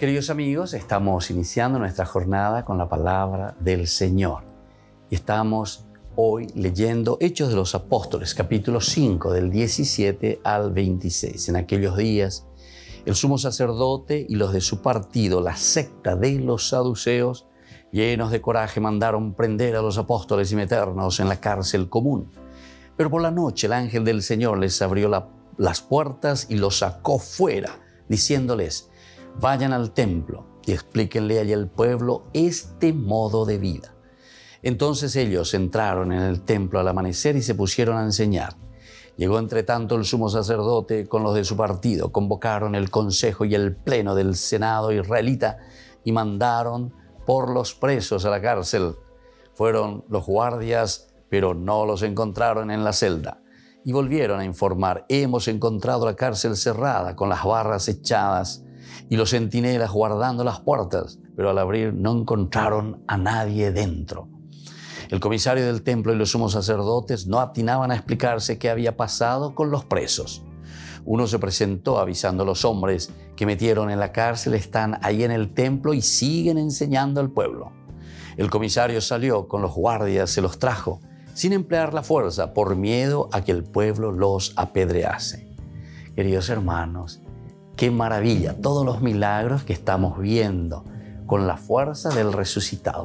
Queridos amigos, estamos iniciando nuestra jornada con la palabra del Señor. Y estamos hoy leyendo Hechos de los Apóstoles, capítulo 5, del 17 al 26. En aquellos días, el sumo sacerdote y los de su partido, la secta de los saduceos, llenos de coraje, mandaron prender a los apóstoles y meternos en la cárcel común. Pero por la noche el ángel del Señor les abrió las puertas y los sacó fuera, diciéndoles: vayan al templo y explíquenle allí al pueblo este modo de vida. Entonces ellos entraron en el templo al amanecer y se pusieron a enseñar. Llegó entre tanto el sumo sacerdote con los de su partido, convocaron el consejo y el pleno del senado israelita y mandaron por los presos a la cárcel. Fueron los guardias, pero no los encontraron en la celda. Y volvieron a informar: hemos encontrado la cárcel cerrada, con las barras echadas y los centinelas guardando las puertas, pero al abrir no encontraron a nadie dentro. El comisario del templo y los sumos sacerdotes no atinaban a explicarse qué había pasado con los presos. Uno se presentó avisando a los hombres que metieron en la cárcel están ahí en el templo y siguen enseñando al pueblo. El comisario salió con los guardias, se los trajo, sin emplear la fuerza, por miedo a que el pueblo los apedrease. Queridos hermanos, qué maravilla, todos los milagros que estamos viendo con la fuerza del resucitado.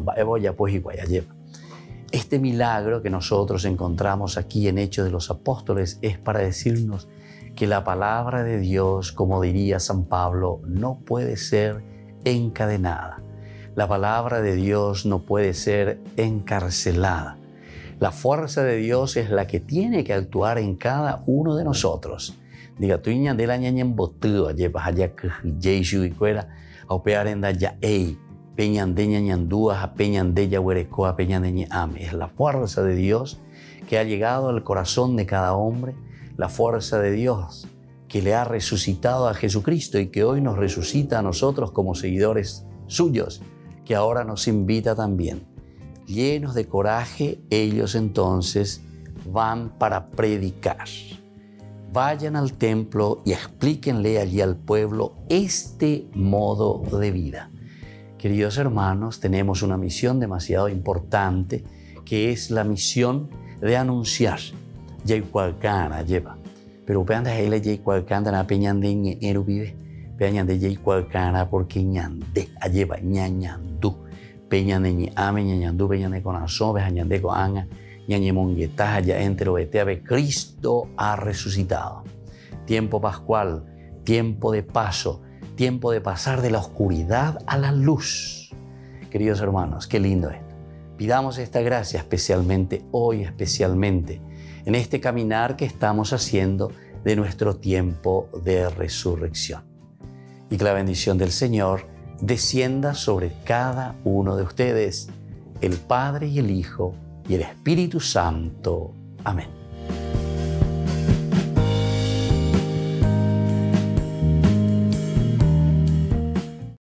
Este milagro que nosotros encontramos aquí en Hechos de los Apóstoles es para decirnos que la palabra de Dios, como diría San Pablo, no puede ser encadenada. La palabra de Dios no puede ser encarcelada. La fuerza de Dios es la que tiene que actuar en cada uno de nosotros. Diga, tu niña de la ñaña en botudo, llevas allá que Jesús y cuera, a opear en daya, ey, peñan de ñañandúas, a peñan de yahuereco, a peñan de ñame. Es la fuerza de Dios que ha llegado al corazón de cada hombre, la fuerza de Dios que le ha resucitado a Jesucristo y que hoy nos resucita a nosotros como seguidores suyos, que ahora nos invita también. Llenos de coraje, ellos entonces van para predicar. Vayan al templo y explíquenle allí al pueblo este modo de vida. Queridos hermanos, tenemos una misión demasiado importante, que es la misión de anunciar. Yaicualcana lleva. Pero vean de ahí la Yaicualcana na peñande eru vive. Peñan de Yaicualcana porque ñande lleva ñañandú. Peñande ñame ñañandú peñande con asobe ñande con anga. Ñañemonguetá ya entero beteabe. Cristo ha resucitado. Tiempo pascual, tiempo de paso, tiempo de pasar de la oscuridad a la luz. Queridos hermanos, qué lindo esto. Pidamos esta gracia especialmente hoy, especialmente en este caminar que estamos haciendo de nuestro tiempo de resurrección. Y que la bendición del Señor descienda sobre cada uno de ustedes, el Padre y el Hijo y el Espíritu Santo. Amén.